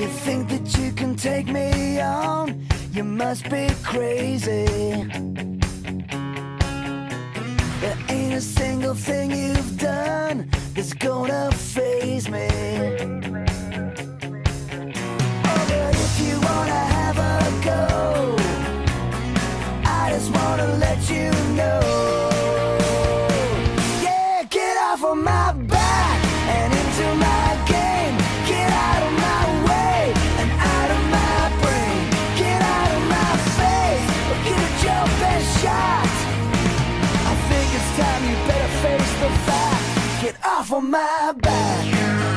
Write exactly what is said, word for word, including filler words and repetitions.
You think that you can take me on? You must be crazy. There ain't a single thing you've done that's gonna faze me. Oh, but if you wanna have a go, I just wanna let you know. Yeah, get off of my back and into my game. Get out of my way and out of my brain. Get out of my face, or give it your best shot. I think it's time you better face the fact. Get off of my back.